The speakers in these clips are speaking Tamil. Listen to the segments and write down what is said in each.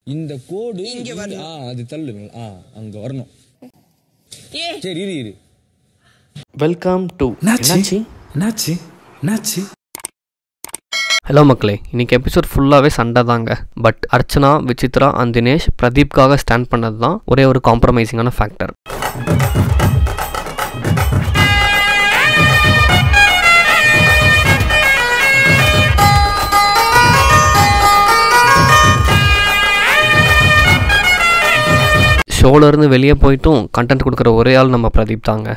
இந்த கோடு இங்க வரணும். அது தள்ளு. அங்க வரணும். சரி இரு. Welcome to Nachi. ஹலோ மக்களே, இன்னைக்கு எபிசோட் ஃபுல்லாகவே சண்டை தாங்க. பட் அர்ச்சனா, விசித்ரா அண்ட் தினேஷ் பிரதீப்காக ஸ்டாண்ட் பண்ணது தான் ஒரே ஒரு காம்ப்ரமைசிங்கான ஃபேக்டர். ஷோலேருந்து வெளியே போயிட்டும் கண்டென்ட் கொடுக்குற ஒரே ஆள் நம்ம பிரதீப் தாங்க.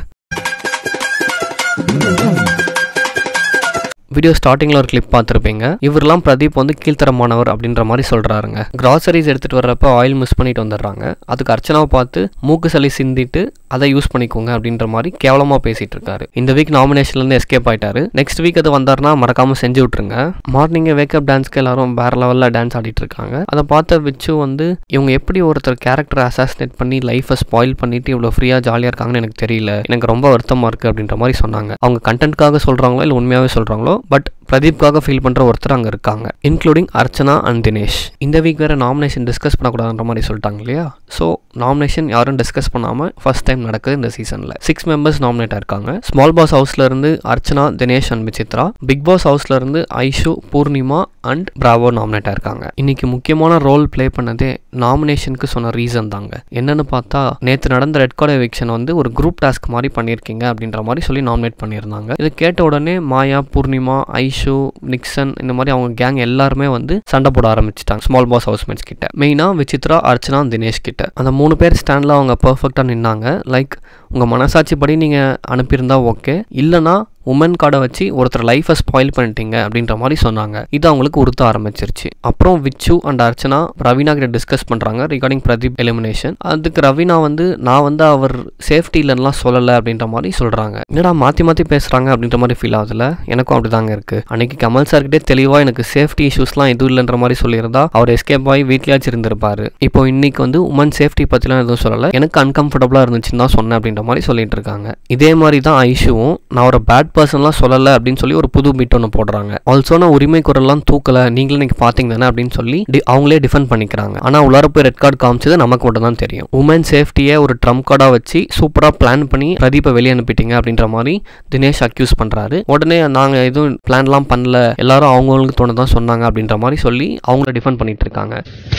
வீடியோ ஸ்டார்டிங்கில் ஒரு கிளிப் பார்த்துருப்பீங்க. இவரெல்லாம் பிரதீப் வந்து கீழ்த்தரமானவர் அப்படின்ற மாதிரி சொல்கிறாருங்க. கிராசரிஸ் எடுத்துகிட்டு வர்றப்ப ஆயில் மிஸ் பண்ணிட்டு வந்துடுறாங்க. அதுக்கு அர்ச்சனாவை பார்த்து மூக்கு சளி சிந்திட்டு அதை யூஸ் பண்ணிக்கோங்க அப்படின்ற மாதிரி கேவலமாக பேசிகிட்டு இருக்காரு. இந்த வீக் நாமினேஷன்லேருந்து எஸ்கேப் ஆகிட்டாரு. நெக்ஸ்ட் வீக் அது வந்தாருன்னா மறக்காமல் செஞ்சு விட்ருங்க. மார்னிங்கே வேக்கப் டான்ஸ்க்கு எல்லாரும் வேறு லெவலில் டான்ஸ் ஆடிட்டு இருக்காங்க. அதை பார்த்த விச்சு வந்து இவங்க எப்படி ஒருத்தர் கேரக்டரை அசாசினேட் பண்ணி லைஃபை ஸ்பாயில் பண்ணிட்டு இவ்வளோ ஃப்ரீயாக ஜாலியாக இருக்காங்கன்னு எனக்கு தெரியல, எனக்கு ரொம்ப வருத்தமாக இருக்குது அப்படின்ற மாதிரி சொன்னாங்க. அவங்க கண்டென்ட்காக சொல்கிறாங்களோ இல்லை உண்மையாகவே சொல்கிறாங்களோ, பட் பிரதீப்காக ஃபீல் பண்ணுற ஒருத்தர் அங்கே இருக்காங்க, இன்க்ளூடிங் அர்ச்சனா அண்ட் தினேஷ். இந்த வீக் வேறு நாமினேஷன் டிஸ்கஸ் பண்ணக்கூடாதுன்ற மாதிரி சொல்லிட்டாங்க இல்லையா? ஸோ நாமினேஷன் யாரும் டிஸ்கஸ் பண்ணாமல் ஃபர்ஸ்ட் டைம் நடக்குது இந்த சீசனில். 6 மெம்பர்ஸ் நாமினேட் ஆயிருக்காங்க. ஸ்மால் பாஸ் ஹவுஸ்லேருந்து Archana, Dinesh and Vichitra. Bigg Boss ஹவுஸ்லேருந்து Aishu, Poornima and Bravo nominate ஆயிருக்காங்க. இன்னைக்கு முக்கியமான ரோல் பிளே பண்ணதே நாமினேஷனுக்கு சொன்ன ரீசன் தாங்க. என்னன்னு பார்த்தா, நேற்று நடந்த ரெட் கார்டு எவிக்ஷன் வந்து ஒரு குரூப் டாஸ்க் மாதிரி பண்ணியிருக்கீங்க அப்படின்ற மாதிரி சொல்லி நாமினேட் பண்ணியிருந்தாங்க. இதை கேட்ட உடனே மாயா, பூர்ணிமா, ஐஷு, நிக்சன் இந்த மாதிரி அவங்க கேங் எல்லாருமே வந்து சண்டை போட ஆரம்பிச்சிட்டாங்க ஸ்மால் பாஸ் ஹவுஸ்மேட்ஸ் கிட்ட. மெயினாக விசித்ரா, அர்ச்சனா, தினேஷ் கிட்ட. அந்த 3 பேர் ஸ்டாண்டில் அவங்க பர்ஃபெக்டாக நின்னாங்க. லைக் உங்கள் மனசாட்சிப்படி நீங்கள் அனுப்பியிருந்தா ஓகே, இல்லைனா உமன் கார்டை வச்சு ஒருத்தர் லைஃபை ஸ்பாயில் பண்ணிட்டீங்க அப்படின்ற மாதிரி சொன்னாங்க. இது அவங்களுக்கு உறுத்த ஆரம்பிச்சிருச்சு. அப்புறம் விச்சு அண்ட் அர்ச்சனா ரவீனா கிட்ட டிஸ்கஸ் பண்ணுறாங்க ரிகார்டிங் பிரதீப் எலிமினேஷன். அதுக்கு ரவீனா வந்து நான் வந்து அவர் சேஃப்டி இல்லைன்னா சொல்லலை அப்படின்ற மாதிரி சொல்கிறாங்க. என்னடா மாற்றி மாற்றி பேசுகிறாங்க அப்படின்ற மாதிரி ஃபீல் ஆகுதுல? எனக்கும் அப்படி தாங்க இருக்குது. அன்னைக்கு கமல் சார்கிட்டே தெளிவாக எனக்கு சேஃப்டி இஷ்யூஸ்லாம் எதுவும் இல்லைன்ற மாதிரி சொல்லியிருந்தா அவர் எஸ்கேப் ஆகி வீட்லேயாச்சு இருந்திருப்பாரு. இப்போ இன்னைக்கு வந்து உமன் சேஃப்டி பற்றிலாம் எதுவும் சொல்லலை, எனக்கு அன்கம்ஃபர்டபுளாக இருந்துச்சுன்னு தான் சொன்னேன் அப்படின்ற மாதிரி சொல்லிட்டு இருக்காங்க. இதே மாதிரி தான் ஐஷுவும் நான் ஒரு பேட் பர்சன்லாம் சொல்லலை அப்படின்னு சொல்லி ஒரு புது மீட் ஒன்று போடுறாங்க. ஆல்சோ நான் உரிமை குரல்லாம் தூக்கலை, நீங்களும் இன்னைக்கு பார்த்தீங்க தானே அப்படின்னு சொல்லி அவங்களே டிஃபெண்ட் பண்ணிக்கிறாங்க. ஆனால் உள்ளார போய் ரெட் கார்டு காமிச்சது நமக்கு மட்டும் தான் தெரியும். உமன் சேஃப்டியை ஒரு ட்ரம்ப் கார்டாக வச்சு சூப்பராக பிளான் பண்ணி பிரதீப்பை வெளியே அனுப்பிட்டீங்க அப்படின்ற மாதிரி தினேஷ் அக்யூஸ் பண்ணுறாரு. உடனே நாங்கள் எதுவும் பிளான்லாம் பண்ணல, எல்லாரும் அவங்களுக்கு தோணுதான் சொன்னாங்க அப்படின்ற மாதிரி சொல்லி அவங்கள டிஃபெண்ட் பண்ணிட்டு இருக்காங்க.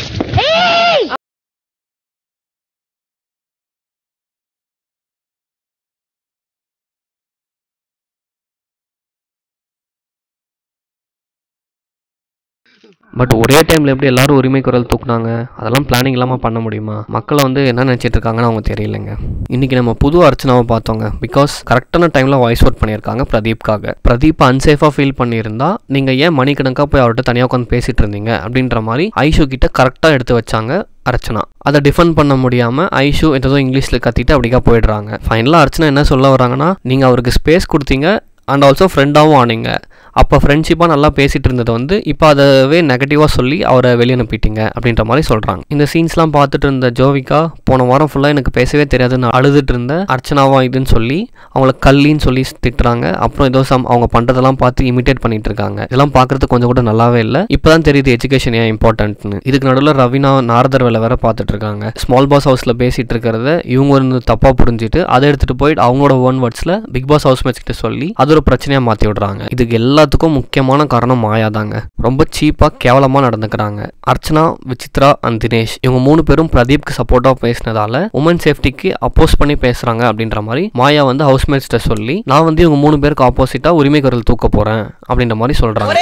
பட் ஒரே டைமில் எப்படி எல்லாரும் உரிமை குரல் தூக்குனாங்க? அதெல்லாம் பிளானிங் இல்லாமல் பண்ண முடியுமா? மக்களை வந்து என்ன நினச்சிட்டு இருக்காங்கன்னு அவங்க தெரியலைங்க. இன்றைக்கி நம்ம புது அர்ச்சனாவை பார்த்தோங்க. பிகாஸ் கரெக்டான டைமில் வாய்ஸ் அவுட் பண்ணியிருக்காங்க பிரதீப்காக. பிரதீப் அன்சேஃபாக ஃபீல் பண்ணியிருந்தா நீங்கள் ஏன் மணிக்கணக்காக போய் அவர்கிட்ட தனியாக உட்காந்து பேசிகிட்டு இருந்தீங்க அப்படின்ற மாதிரி ஐஷு கிட்ட கரெக்டாக எடுத்து வச்சாங்க அர்ச்சனா. அதை டிஃபெண்ட் பண்ண முடியாமல் ஐஷு ஏதோ இங்கிலீஷில் கத்திட்டு அப்படிக்கா போயிடுறாங்க. ஃபைனலாக அர்ச்சனா என்ன சொல்ல வராங்கன்னா, நீங்கள் அவருக்கு ஸ்பேஸ் கொடுத்தீங்க அண்ட் ஆல்சோ ஃப்ரெண்டாகவும் ஆனீங்க. அப்போ ஃப்ரெண்ட்ஷிப்பாக நல்லா பேசிகிட்டு இருந்தது வந்து இப்போ அதவே நெகட்டிவாக சொல்லி அவரை வெளியே அனுப்பிட்டீங்க அப்படின்ற மாதிரி சொல்கிறாங்க. இந்த சீன்ஸ்லாம் பார்த்துட்டு இருந்த ஜோவிகா போன வாரம் ஃபுல்லாக எனக்கு பேசவே தெரியாதுன்னு அழுதுட்டு இருந்த அர்ச்சனாவா இதுன்னு சொல்லி அவங்கள கல்லின்னு சொல்லி திட்டுறாங்க. அப்புறம் ஏதோ அவங்க பண்ணுறதெல்லாம் பார்த்து இமிட்டேட் பண்ணிட்டு இருக்காங்க. இதெல்லாம் பார்க்குறதுக்கு கொஞ்சம் கூட நல்லாவே இல்லை. இப்போ தான் தெரியுது எஜுகேஷன் ஏன் இம்பார்ட்டன்ட்னு. இதுக்கு நடுவில் ரவீனா நாரதர் வேலை வேற பார்த்துட்டு இருக்காங்க. ஸ்மால் பாஸ் ஹவுஸில் பேசிகிட்டு இருக்கிறத இவங்க வந்து தப்பாக புரிஞ்சுட்டு அதை எடுத்துகிட்டு போயிட்டு அவங்களோட ஓன் வேர்ட்ஸில் பிக் பாஸ் ஹவுஸ்மேட்ஸ் கிட்ட சொல்லி அது ஒரு பிரச்சனையாக மாற்றி விடுறாங்க. இதுக்கு எல்லாத்துக்கும் முக்கியமான காரணம் மாயா தாங்க. ரொம்ப சீப்பாக கேவலமாக நடந்துக்கிறாங்க. அர்ச்சனா, விசித்ரா அண்ட் தினேஷ் இவங்க 3 பேரும் பிரதீப்க்கு சப்போர்ட்டாக பேசினதால உமன் சேஃப்டிக்கு அப்போஸ் பண்ணி பேசுகிறாங்க அப்படின்ற மாதிரி மாயா வந்து ஹவுஸ்மேட்ஸ்கிட்ட சொல்லி நான் வந்து இவங்க 3 பேருக்கு ஆப்போசிட்டாக உரிமை குரல் தூக்க போகிறேன் அப்படின்ற மாதிரி சொல்கிறாங்க.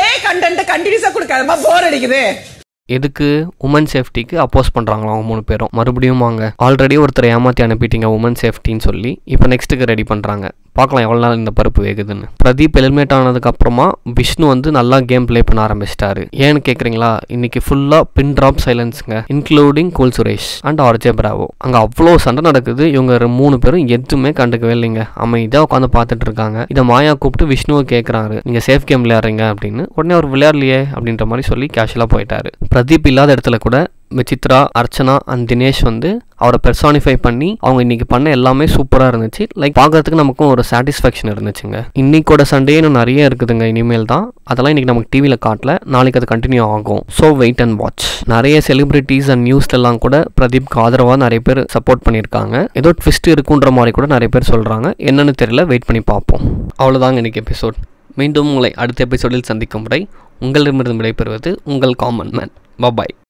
எதுக்கு? உமன் சேஃப்டிக்கு அப்போஸ் பண்ணுறாங்களா அவங்க 3 பேரும். மறுபடியும் வாங்க, ஆல்ரெடி ஒருத்தரை ஏமாற்றி அனுப்பிட்டீங்க உமன் சேஃப்டின்னு சொல்லி இப்போ நெக்ஸ்ட்டுக்கு ரெடி பண்ணுறாங்க. பார்க்கலாம் எவ்வளோ நாள் இந்த பருப்பு வேகுதுன்னு. பிரதீப் எலிமினேட் ஆனதுக்கு அப்புறமா விஷ்ணு வந்து நல்லா கேம் பிளே பண்ண ஆரம்பிச்சிட்டாரு. ஏன்னு கேட்குறீங்களா? இன்னைக்கு ஃபுல்லாக பின் ட்ராப் சைலன்ஸுங்க, including cool Suresh and RJ Bravo. அங்கே அவ்வளோ சண்டை நடக்குது. இவங்க 3 பேரும் எதுவுமே கண்டுக்கவே இல்லைங்க, அமைதியாக உட்காந்து பார்த்துட்டு இருக்காங்க. இதை மாயா கூப்பிட்டு விஷ்ணுவை கேட்குறாரு, நீங்கள் சேஃப் கேம் விளையாடுறீங்க அப்படின்னு. உடனே அவர் விளையாடலையே அப்படின்ற மாதிரி சொல்லி கேஷுவலாக போயிட்டாரு. பிரதீப் இல்லாத இடத்துல கூட விசித்ரா, அர்ச்சனா அண்ட் தினேஷ் வந்து அவரை பெர்சானிஃபை பண்ணி அவங்க இன்னைக்கு பண்ண எல்லாமே சூப்பராக இருந்துச்சு. லைக் பார்க்கறதுக்கு நமக்கும் ஒரு சாட்டிஸ்ஃபேக்ஷன் இருந்துச்சுங்க. இன்னைக்கோட சண்டே இன்னும் நிறைய இருக்குதுங்க இனிமேல் தான். அதெல்லாம் இன்னைக்கு நமக்கு டிவியில் காட்டல, நாளைக்கு அது கண்டினியூ ஆகும். So wait and watch. நிறைய செலிபிரிட்டிஸ் அண்ட் நியூஸ்லாம் கூட பிரதீப்க்கு ஆதரவாக நிறைய பேர் சப்போர்ட் பண்ணியிருக்காங்க. ஏதோ ட்விஸ்ட் இருக்குன்ற மாதிரி கூட நிறைய பேர் சொல்கிறாங்க. என்னன்னு தெரியல, வெயிட் பண்ணி பார்ப்போம். அவ்வளோதாங்க இன்னைக்கு எபிசோட். மீண்டும் உங்களை அடுத்த எபிசோடில் சந்திக்கும் வரை உங்களிடமிருந்து விடைபெறுவது உங்கள் காமன் மேன். பாய்.